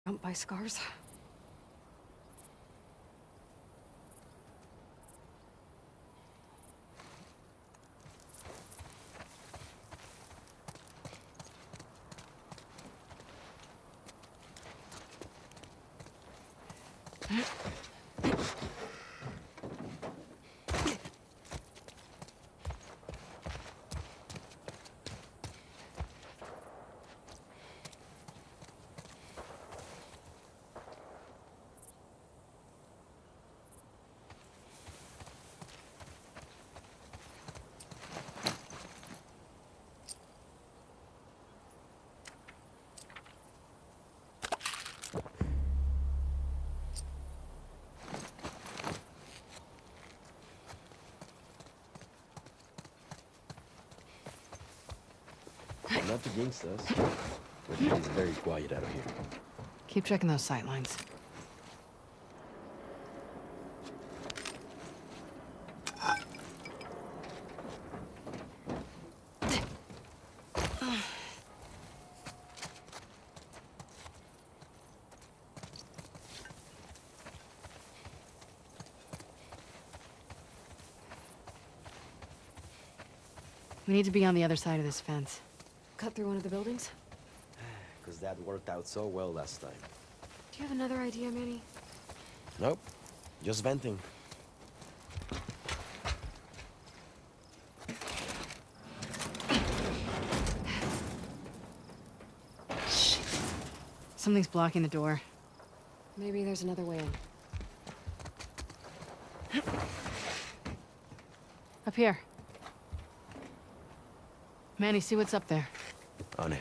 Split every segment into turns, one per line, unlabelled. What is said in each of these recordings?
Don't buy scars.
Not against us, but it is very quiet out here.
Keep checking those sight lines. We need to be on the other side of this fence. Cut through one of the buildings?
Because that worked out so well last time.
Do you have another idea, Manny?
Nope. Just venting.
Shit. Something's blocking the door. Maybe there's another way in. Up here. Manny, see what's up there.
On it.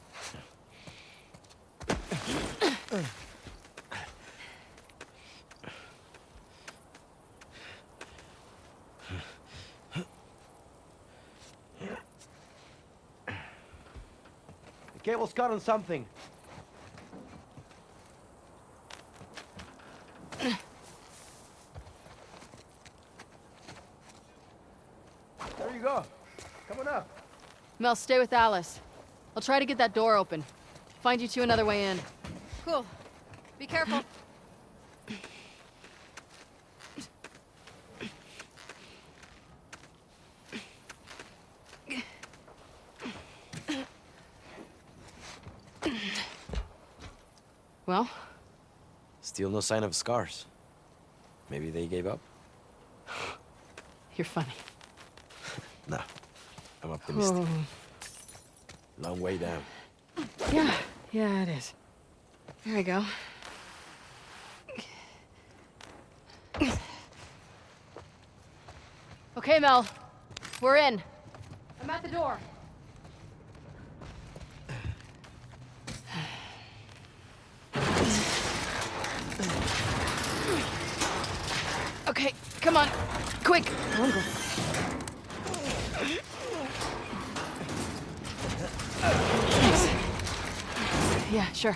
The cable's caught on something. There you go. Come on up.
Mel, stay with Alice. I'll try to get that door open. Find you two another way in. Cool. Be careful. Well?
Still no sign of scars. Maybe they gave up?
You're funny.
No. I'm optimistic.
Oh.
Long way down.
Yeah, it is. There we go. Okay, Mel. We're in. I'm at the door. Okay, come on. Quick. Yeah, sure.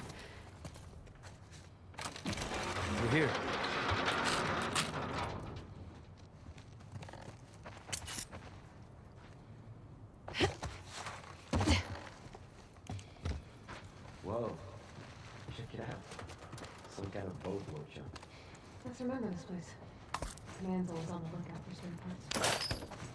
We're here. Whoa. Check it out. Some kind of boat workshop.
Let's remember this place. Command's always on the lookout for spare parts.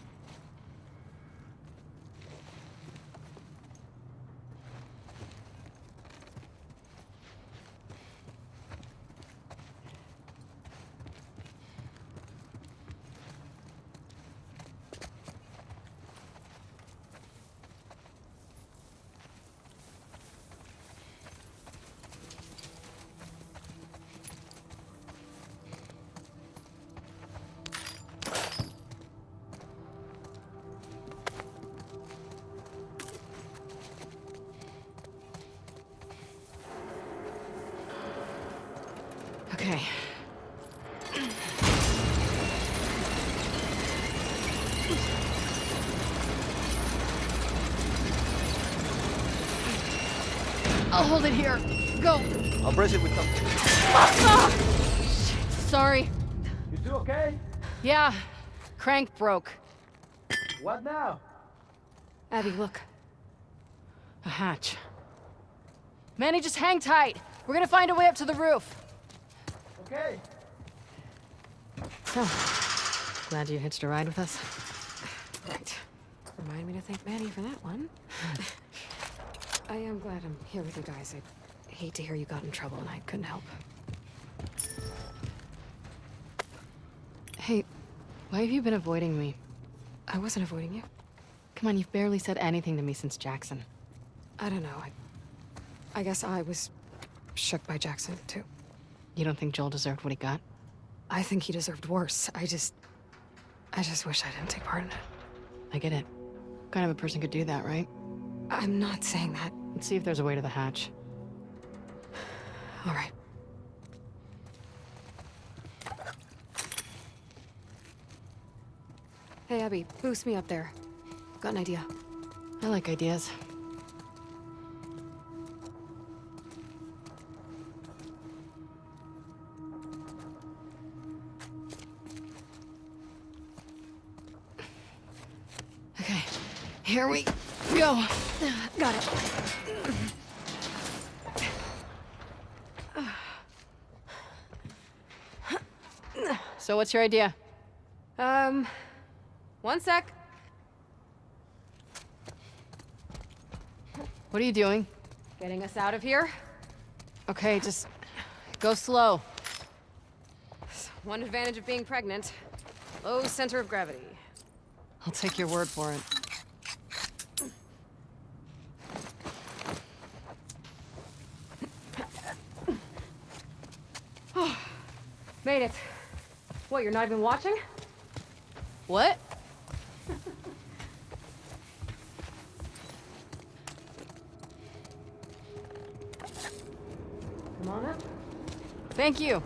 Okay. I'll hold it here. Go.
I'll brace it with something.
Ah! Shit, sorry.
You two okay?
Yeah. Crank broke.
What now?
Abby, look. A hatch. Manny, just hang tight. We're gonna find a way up to the roof.
Okay.
So, glad you hitched a ride with us.
Right. Remind me to thank Maddie for that one. I am glad I'm here with you guys. I hate to hear you got in trouble and I couldn't help.
Hey, why have you been avoiding me?
I wasn't avoiding you.
Come on, you've barely said anything to me since Jackson.
I don't know. I guess I was shook by Jackson, too.
You don't think Joel deserved what he got?
I think he deserved worse. I just wish I didn't take part in it.
I get it. What kind of a person could do that, right?
I'm not saying that.
Let's see if there's a way to the hatch.
All right. Hey, Abby, boost me up there. Got an idea.
I like ideas. Okay, here we go.
Got it.
So what's your idea?
One sec.
What are you doing?
Getting us out of here?
Okay, just go slow.
One advantage of being pregnant. Low center of gravity.
I'll take your word for it.
Made it. What, you're not even watching?
What?
Come on up.
Thank you.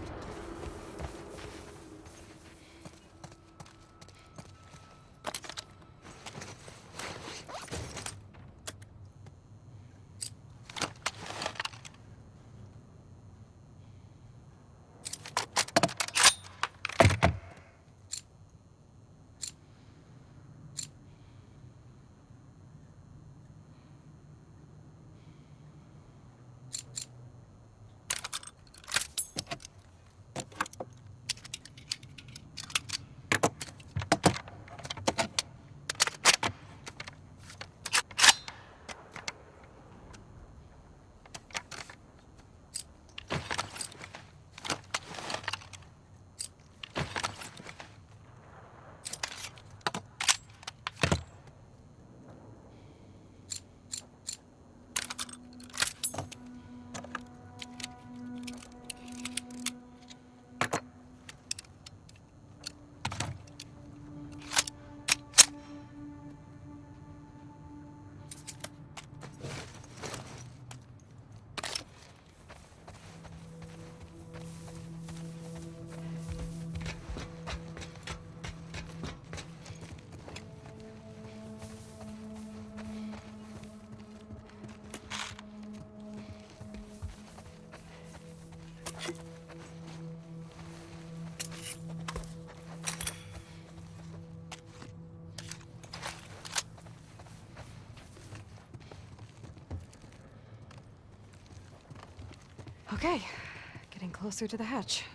Okay, getting closer to the hatch.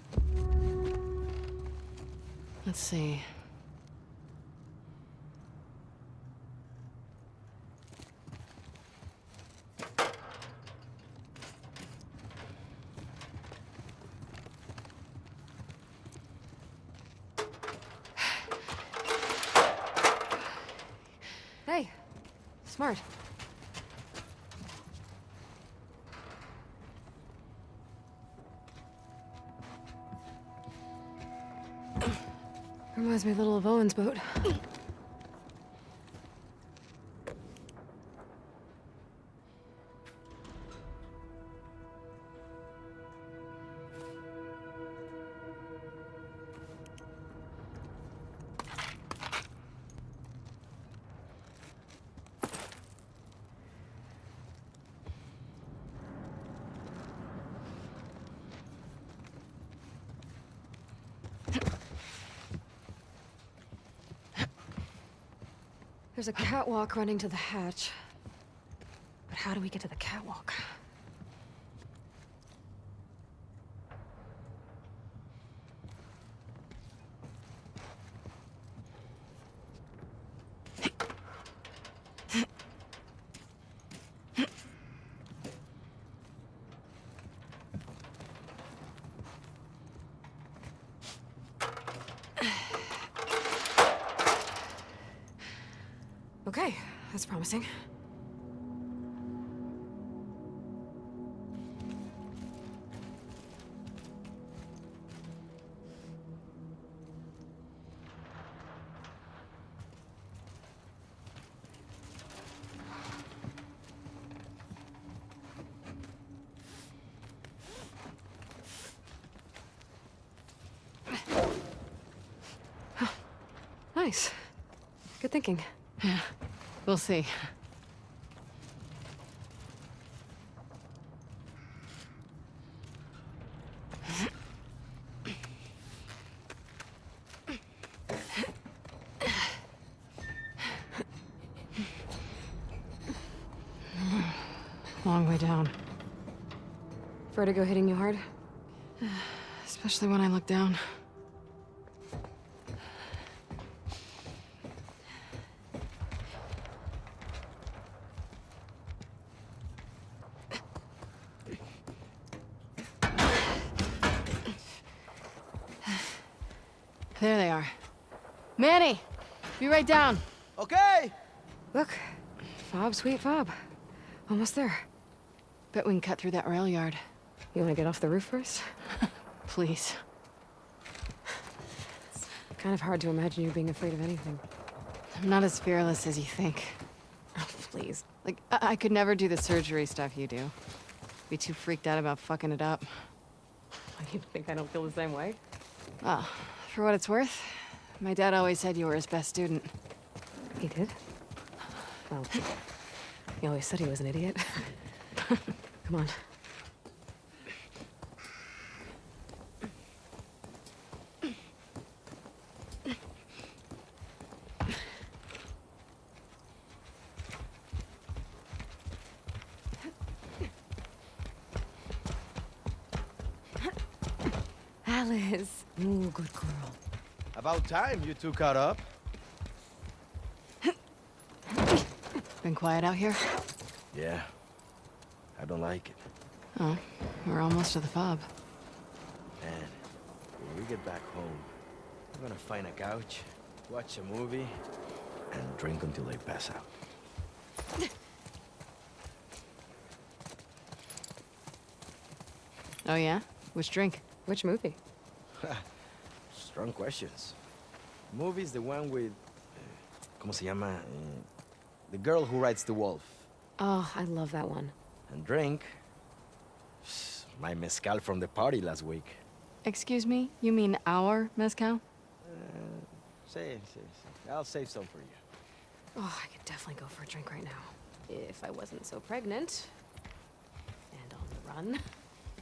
Let's see.
Hey, smart. Reminds me a little of Owen's boat. There's a catwalk running to the hatch. But how do we get to the catwalk? Okay, that's promising. Nice. Good thinking.
Yeah, we'll see. Long way down.
Vertigo hitting you hard?
Especially when I look down. There they are. Manny! Be right down.
Okay!
Look. Fob, sweet fob. Almost there.
Bet we can cut through that rail yard.
You want to get off the roof first?
Please.
Kind of hard to imagine you being afraid of anything.
I'm not as fearless as you think.
Oh, please.
Like, I could never do the surgery stuff you do. Be too freaked out about fucking it up.
Why do you think I don't feel the same way?
Well, for what it's worth, my dad always said you were his best student.
He did? Well, he always said he was an idiot. Come on. Alice. Ooh, good girl.
About time you two caught up.
Been quiet out here?
Yeah. I don't like it.
Oh, we're almost to the fob.
Man, when we get back home, I'm gonna find a couch, watch a movie, and drink until I pass out.
Oh yeah? Which drink?
Which movie?
Strong questions. Movie's the one with... ¿Cómo se llama? The girl who rides the wolf.
Oh, I love that one.
And drink... My mezcal from the party last week.
Excuse me? You mean our mezcal?
Save. I'll save some for you.
Oh, I could definitely go for a drink right now. If I wasn't so pregnant. And on the run.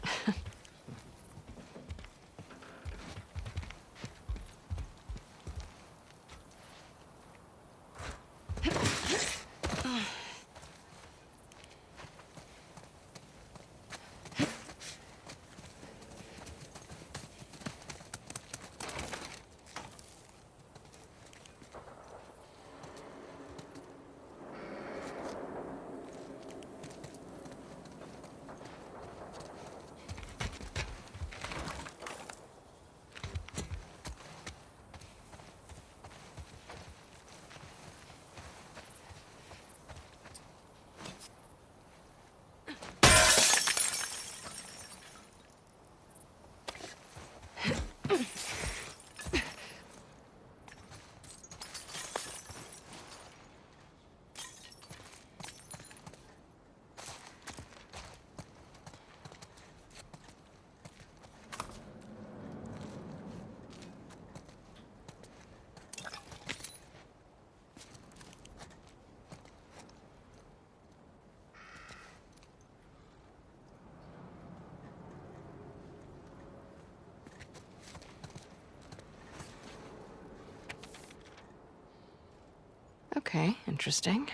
Okay, interesting.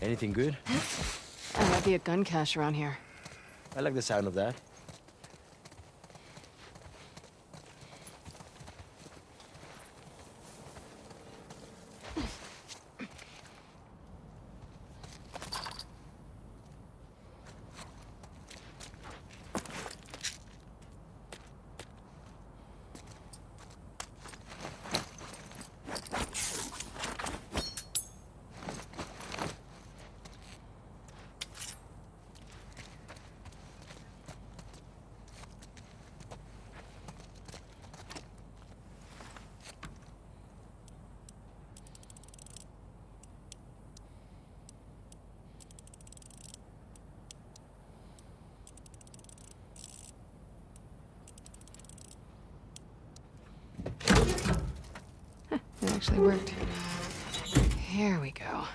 Anything good?
There might be a gun cache around here.
I like the sound of that.
It actually worked. Here we go.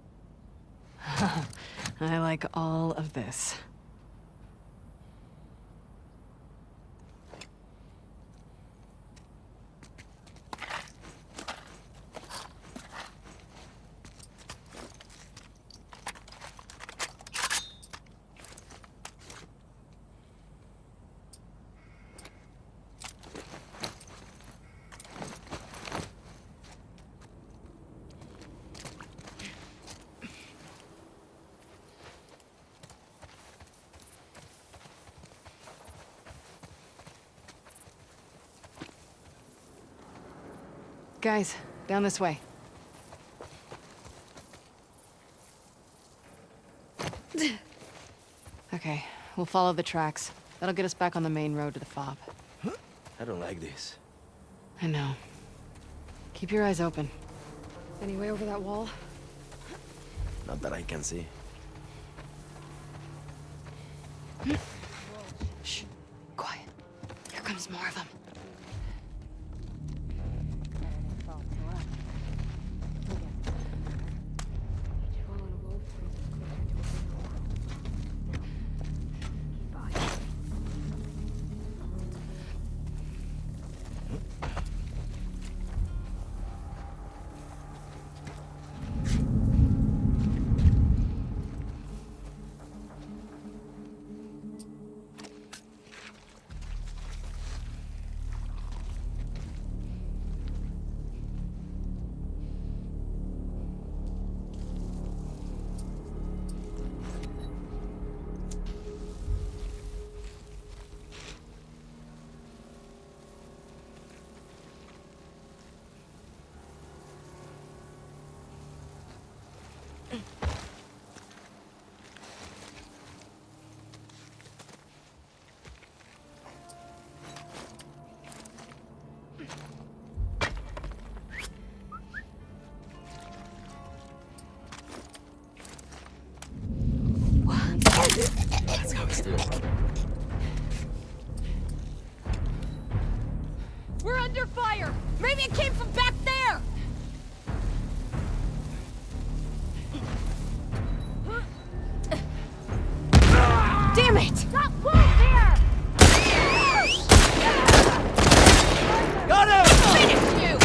I like all of this. Guys, down this way. Okay, we'll follow the tracks. That'll get us back on the main road to the fob.
I don't like this.
I know. Keep your eyes open.
Any way over that wall?
Not that I can see.
Shh. Quiet. Here comes more of them.
Let's go, let's do it.
We're under fire! Maybe it came from back there! Damn it! Stop! Move here!
Got him!
Finish you!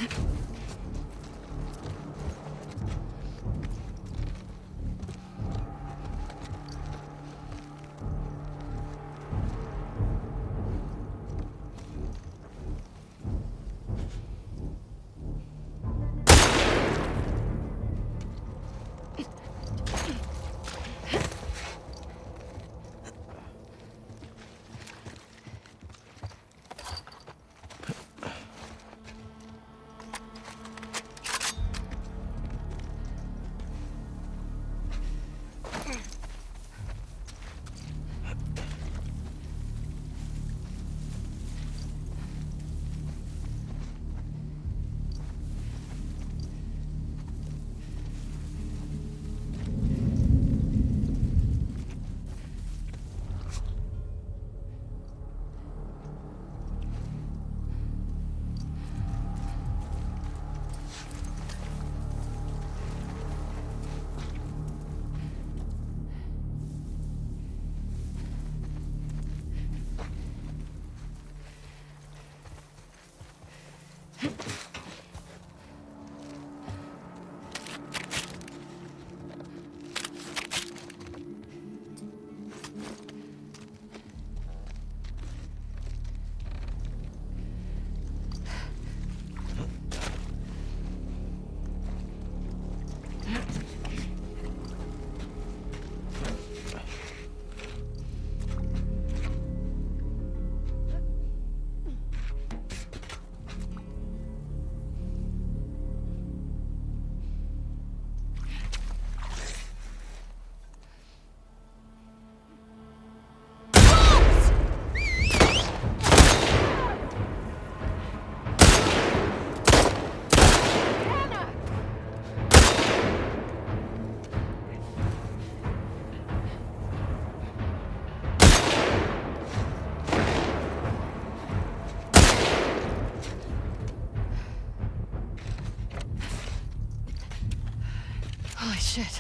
Holy shit.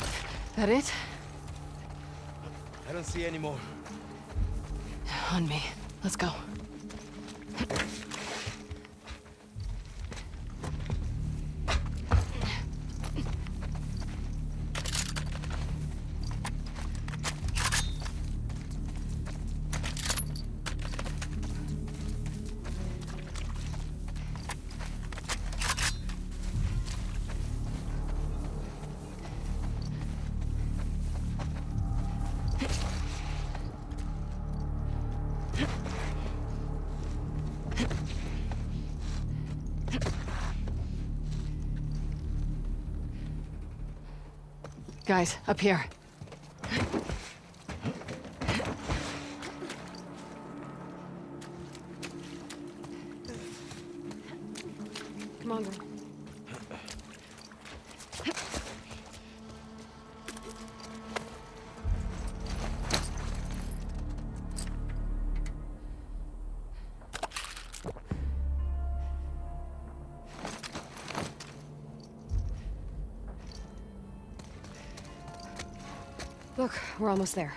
That it?
I don't see any more.
On me. Let's go. Guys, up here.
Come on, girl. Look, we're almost there.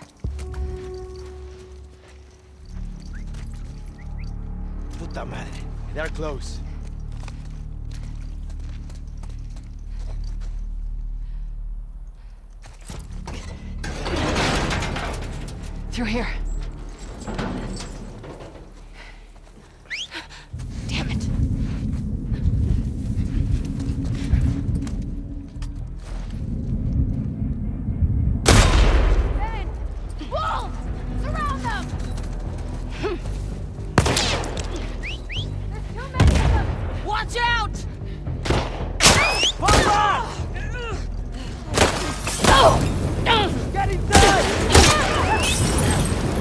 Puta madre. They're close.
Through here. Damn it.
Ben! Wolves! Surround them! There's too many of them!
Watch out!
Get inside!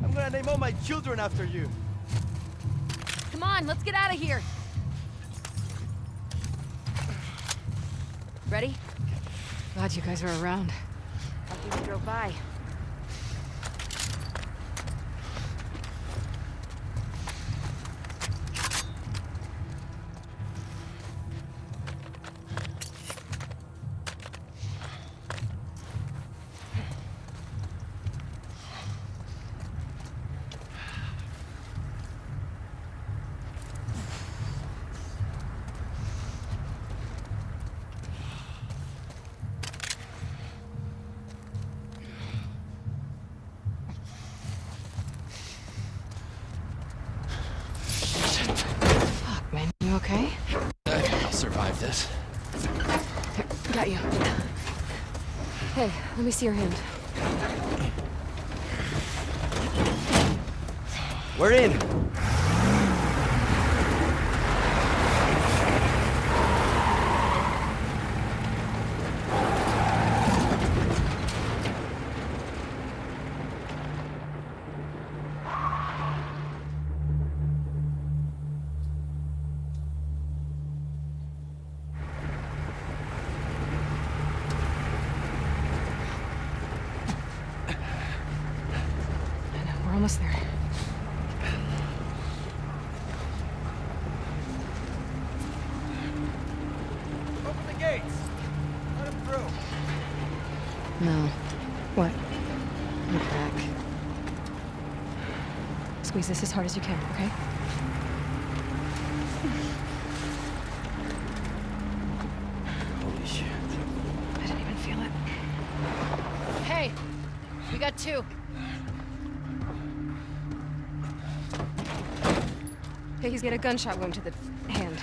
I'm gonna name all my children after you.
Come on, let's get out of here. Ready?
Glad you guys are around.
Lucky we drove by.
Fuck, man. You okay?
I'll survive this.
Here, got you. Hey, let me see your hand.
We're in.
I know, we're almost there.
Open the gates. Let him through.
No. What? Look back. Squeeze this as hard as you can, okay?
Holy shit.
I didn't even feel it.
Hey, we got two.
Okay, he's got a gunshot wound to the hand.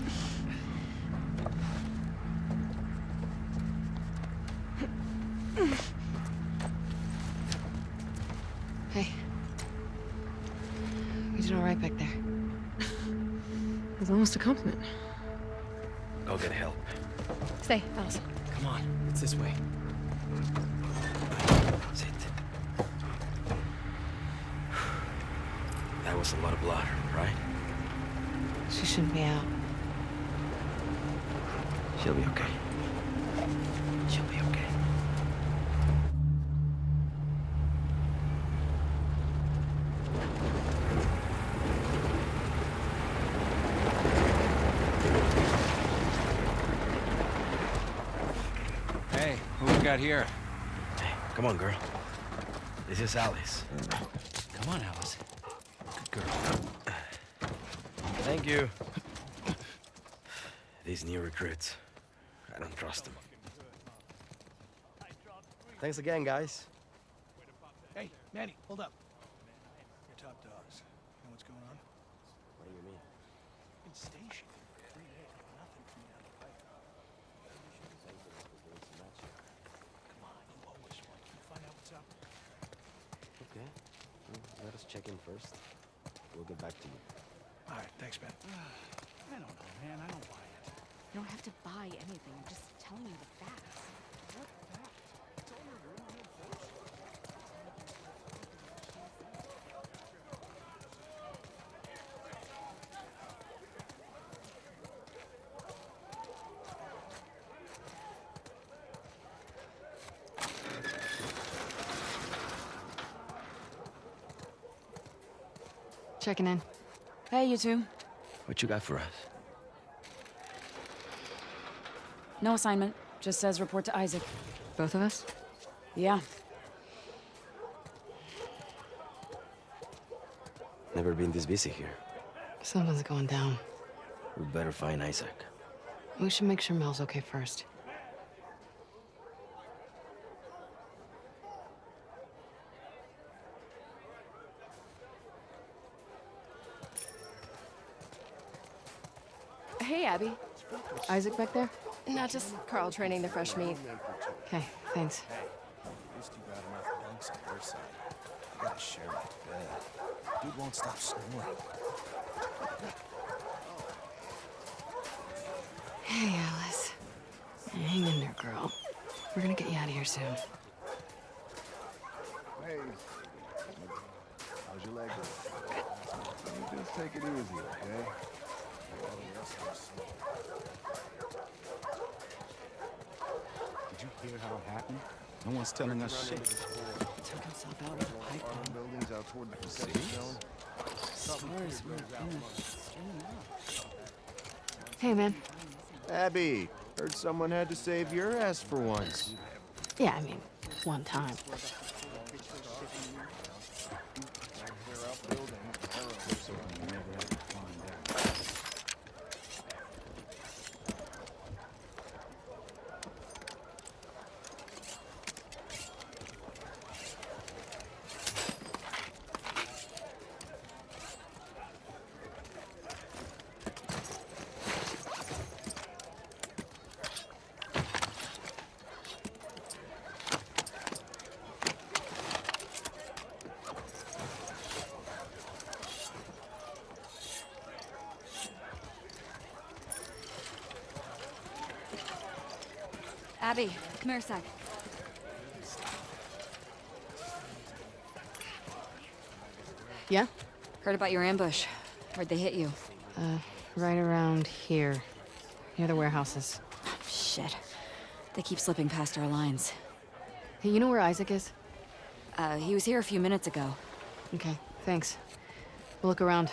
Hey. You did all right back there. It was almost a compliment.
Go get help.
Stay, Alice.
Come on, it's this way.
Sit. That was a lot of blood, right?
She shouldn't be out.
She'll be okay. She'll be okay.
Hey, who we got here?
Hey, come on, girl. This is Alice.
Come on, Alice. Good girl.
Thank you. These new recruits, I don't trust them. Thanks again, guys.
Hey, Manny, hold up. Your top dogs. Know what's going on?
What do you mean?
Been stationed for 3 days. Nothing from down the pipe. Come on, you always want. Can you find out what's up?
Okay. Well, let us check in first. We'll get back to you.
All right, thanks, man. I don't know, man. I don't buy it.
You don't have to buy anything. I'm just telling you the facts.
What fact? It's all your room on your force.
Checking in.
Hey, you two.
What you got for us?
No assignment. Just says report to Isaac.
Both of us?
Yeah.
Never been this busy here.
Something's going down.
We better find Isaac.
We should make sure Mel's okay first.
Hey, Abby. Isaac back there?
Not just Carl training the fresh meat.
Okay, thanks.
These two got enough bunks on their side. You gotta share that bed. Dude won't stop snoring.
Hey, Alice. Hang in there, girl. We're gonna get you out of here soon.
Hey. Take it easy, okay? Did you hear how it happened? No one's telling us shit.
Took himself out with a pipe bomb.
Buildings out toward the Pacific Zone.
Stores were
Hey, man.
Abby, heard someone had to save your ass for once.
Yeah, I mean, one time.
Abby, come here a sec.
Yeah?
Heard about your ambush. Where'd they hit you?
Right around here. Near the warehouses.
Shit. They keep slipping past our lines.
Hey, you know where Isaac is?
He was here a few minutes ago.
Okay, thanks. We'll look around.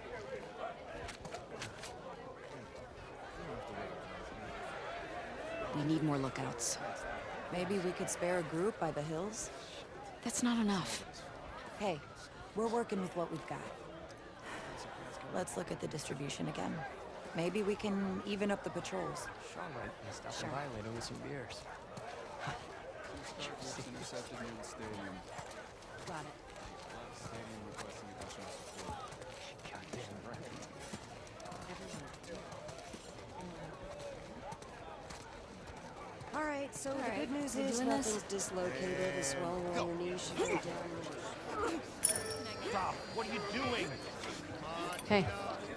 We need more lookouts.
Maybe we could spare a group by the hills?
That's not enough.
Hey, we're working with what we've got. Let's look at the distribution again. Maybe we can even up the patrols.
Sean might be stopping by later with some beers.
Got it. All right, so the good news is nothing's dislocated. A swell on your knee should go down.
Stop! What are you doing?
Hey.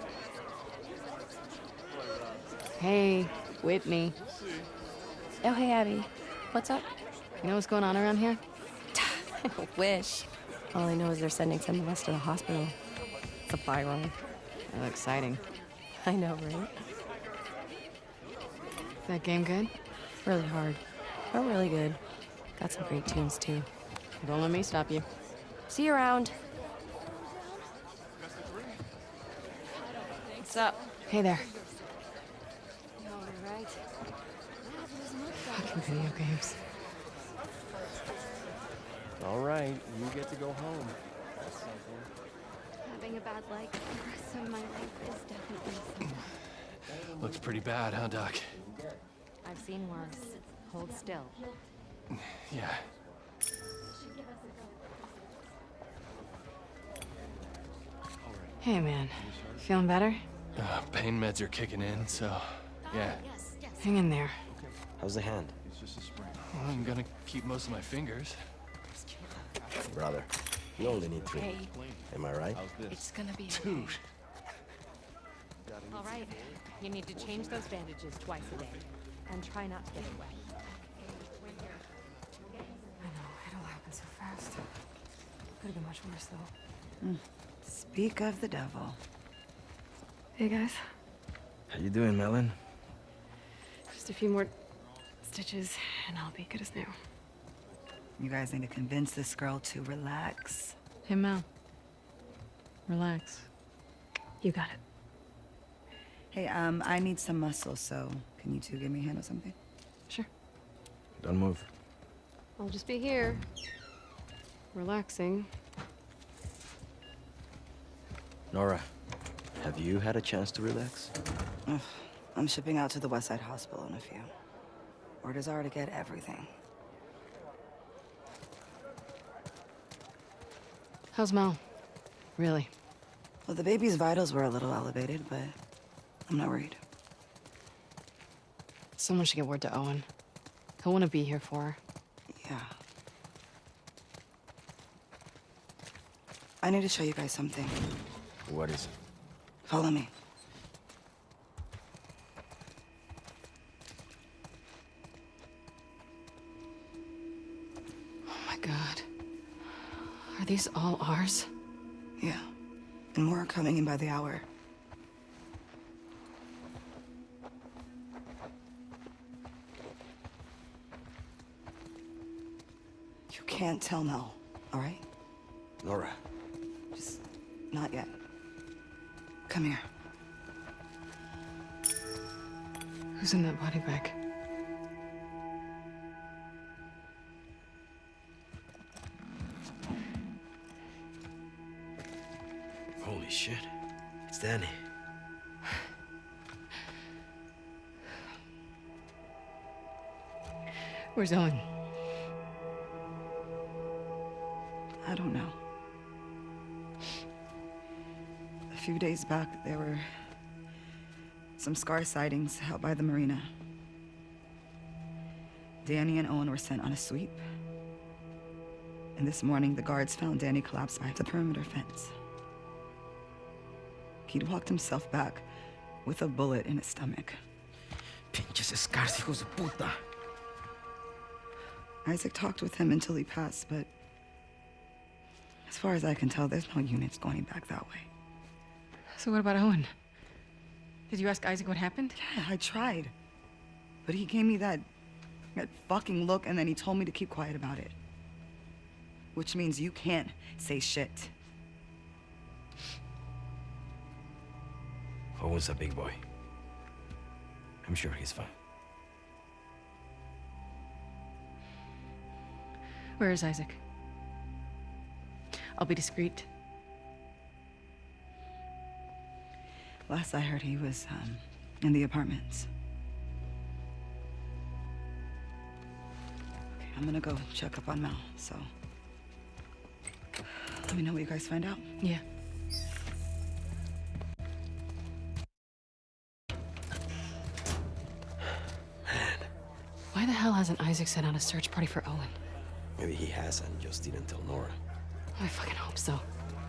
Hey, Whitney.
Oh, hey, Abby. What's up?
You know what's going on around here?
I wish. All I know is they're sending some of us to the hospital. Supply run.
Oh, exciting.
I know, right?
That game good?
Really hard. But really good. Got some great tunes, too.
Don't let me stop you.
See you around. What's up?
Hey there.
All right.
Fucking video games.
All right, you get to go home. That's something.
Having a bad leg for the rest of my life is definitely something.
Looks pretty bad, huh, Doc?
I've seen worse. Hold still.
Yeah.
Hey, man. Feeling better?
Pain meds are kicking in, so yeah.
Hang in there.
How's the hand?
Well, I'm gonna keep most of my fingers.
Brother, you only need 3. Am I right?
It's gonna be
Dude.
all right. You need to change those bandages twice a day. And try not to get it wet. I know, it all happened so fast. Could have been much worse, though.
Speak of the devil.
Hey, guys.
How you doing, Melon?
Just a few more stitches, and I'll be good as new.
You guys need to convince this girl to relax.
Hey, Mel. Relax.
You got it.
Hey, I need some muscle, so can you two give me a hand with something?
Sure.
Don't move.
I'll just be here. Relaxing.
Nora, have you had a chance to relax?
Ugh, I'm shipping out to the Westside Hospital in a few. Orders are to get everything.
How's Mel? Really?
Well, the baby's vitals were a little elevated, but I'm not worried.
Someone should get word to Owen. He'll want to be here for her.
Yeah. I need to show you guys something.
What is it?
Follow me.
Oh my god. Are these all ours?
Yeah. And more are coming in by the hour. You can't tell Mel, all right?
Nora.
Just not yet. Come here.
Who's in that body bag?
Holy shit. It's Danny.
Where's Owen?
I don't know. A few days back, there were some Scar sightings out by the marina. Danny and Owen were sent on a sweep. And this morning, the guards found Danny collapsed by the perimeter fence. He'd walked himself back with a bullet in his stomach.
Pinches Scars, hijos de puta.
Isaac talked with him until he passed, but as far as I can tell, there's no units going back that way.
So what about Owen? Did you ask Isaac what happened?
Yeah, I tried. But he gave me that fucking look, and then he told me to keep quiet about it. Which means you can't say shit.
Owen's a big boy. I'm sure he's fine.
Where is Isaac? I'll be discreet.
Last I heard, he was in the apartments. Okay, I'm gonna go check up on Mel, so let me know what you guys find out.
Yeah. Why the hell hasn't Isaac set on a search party for Owen?
Maybe he has and just didn't tell Nora.
I fucking hope so.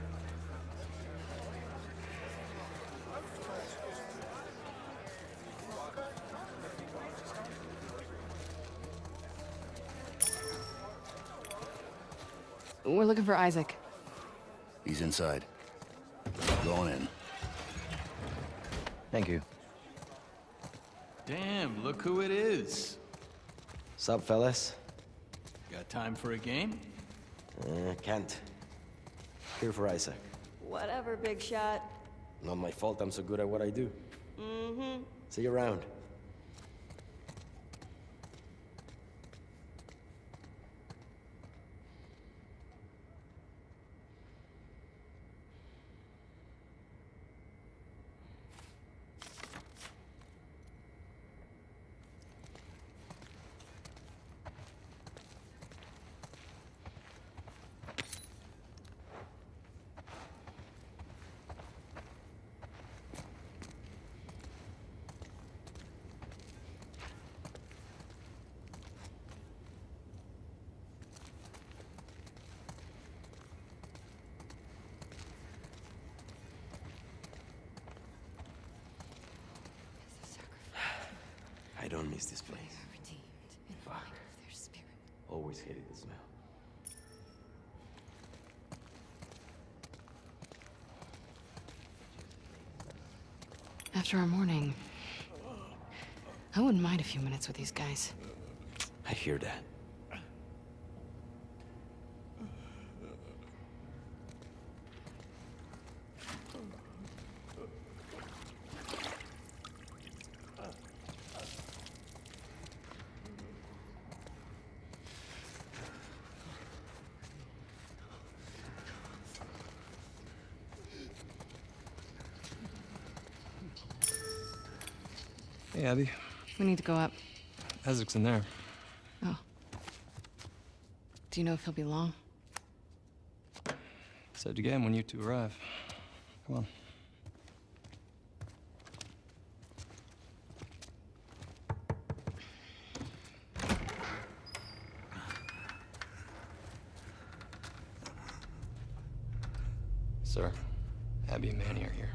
We're looking for Isaac.
He's inside. Going in.
Thank you.
Damn, look who it is.
Sup, fellas?
Got time for a game?
Can't. Here for Isaac.
Whatever, big shot.
Not my fault I'm so good at what I do.
Mm-hmm.
See you around. I don't miss this place. Fuck. Always hated the smell.
After our morning, I wouldn't mind a few minutes with these guys.
I hear that.
Hey, Abby.
We need to go up.
Isaac's in there.
Oh. Do you know if he'll be long?
Said to get him when you two arrive. Come on. Sir, Abby and Manny are here.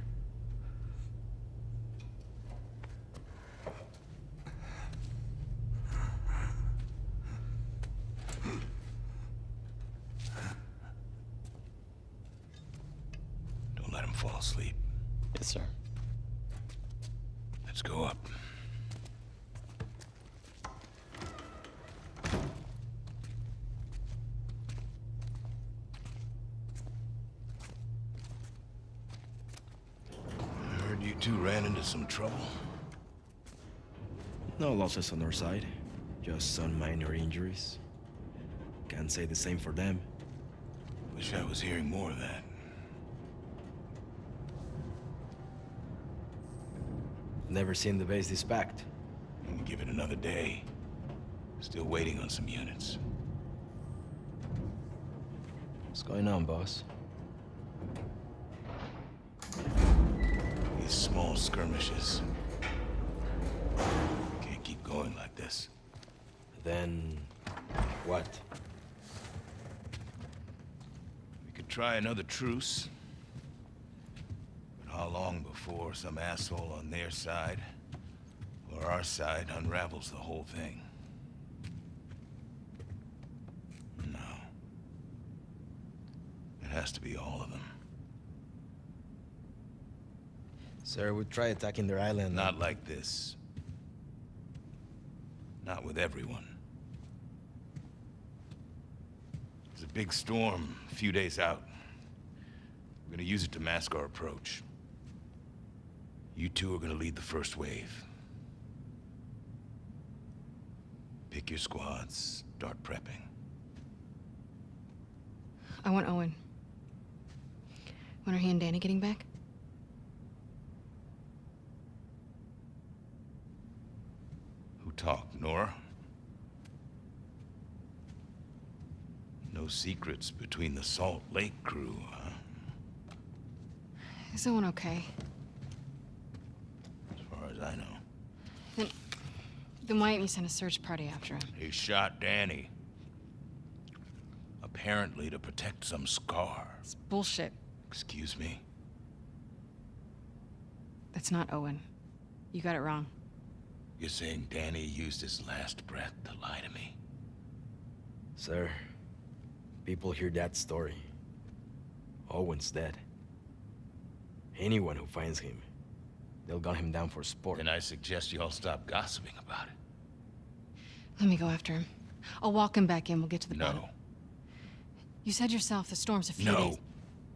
fall asleep.
Yes, sir.
Let's go up. I heard you two ran into some trouble.
No losses on our side. Just some minor injuries. Can't say the same for them.
Wish I was hearing more of that.
Never seen the base this packed.
Give it another day. Still waiting on some units.
What's going on, boss?
These small skirmishes. Can't keep going like this.
Then... what?
We could try another truce. But how long before some asshole on their side or our side unravels the whole thing? No. It has to be all of them.
Sir, we try attacking their island.
Not like this. Not with everyone. There's a big storm a few days out. We're gonna use it to mask our approach. You two are gonna lead the first wave. Pick your squads, start prepping.
I want Owen. When are he and Danny getting back?
Who talked, Nora? No secrets between the Salt Lake crew, huh?
Is Owen okay?
As far as I know.
Then why didn't you send a search party after him?
He shot Danny. Apparently to protect some scar.
It's bullshit.
Excuse me?
That's not Owen. You got it wrong.
You're saying Danny used his last breath to lie to me?
Sir, people hear that story. Owen's dead. Anyone who finds him, they'll gun him down for sport.
Then I suggest you all stop gossiping about it.
Let me go after him. I'll walk him back in. We'll get to the bottom.
No.
You said yourself the storm's a few days.
No.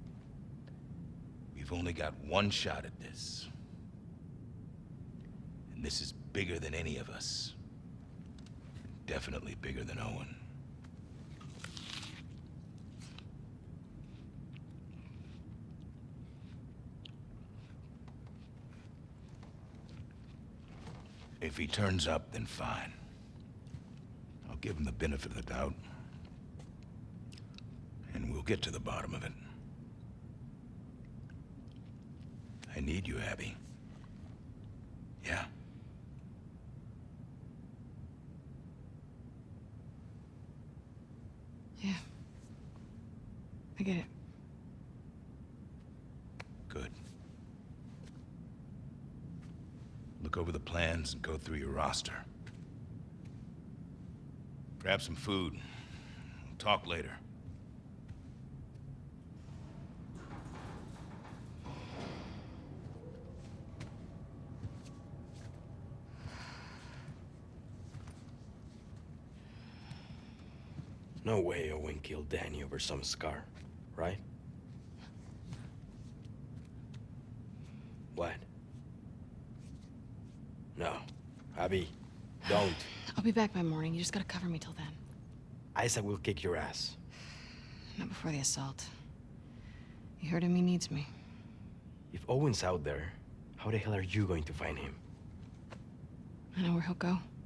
We've only got one shot at this. And this is bigger than any of us. Definitely bigger than Owen. If he turns up, then fine. I'll give him the benefit of the doubt. And we'll get to the bottom of it. I need you, Abby. Yeah?
Yeah. I get it.
Good. Look over the plans and go through your roster. Grab some food. We'll talk later.
No way Owen killed Danny over some scar, right? What? No. Abby, don't.
I'll be back by morning. You just gotta cover me till then.
Isaac will kick your ass.
Not before the assault. You heard him, he needs me.
If Owen's out there, how the hell are you going to find him?
I know where he'll go.